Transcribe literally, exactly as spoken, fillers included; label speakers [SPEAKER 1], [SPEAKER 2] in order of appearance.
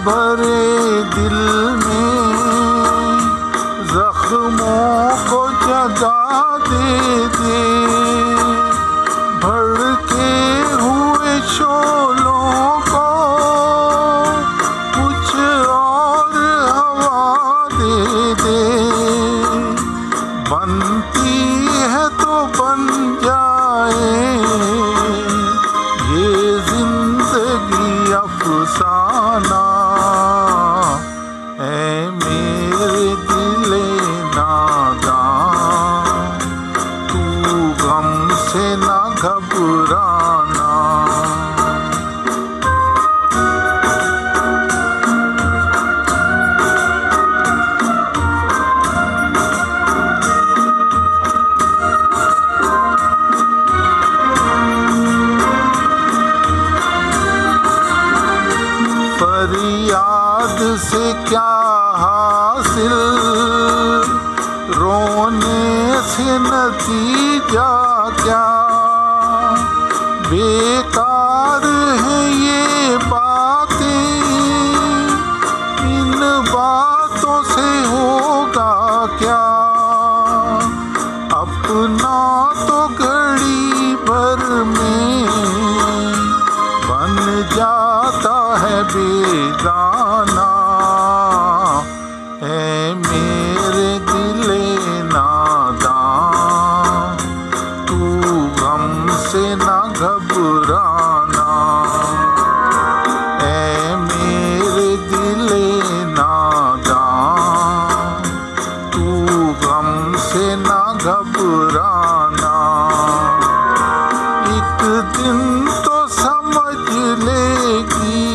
[SPEAKER 1] भरे दिल में जख्मों को जगा दे दे। भड़के हुए शोलों को कुछ और हवा दे दे। बनती है तो बन जाए ये जिंदगी अफसाना। ऐ मेरे दिले नादां तू गम से ना घबराना। फरियाद से क्या हासिल, रोने से नतीजा क्या। बेकार है ये बातें, इन बातों से होगा क्या। अपना तो घड़ी भर में बन जाता है बेगाना। ऐ मेरे दिले नादां तू गम से ना घबराना। ऐ मेरे दिले नादां तू गम से ना घबराना। एक दिन तो समझ लेगी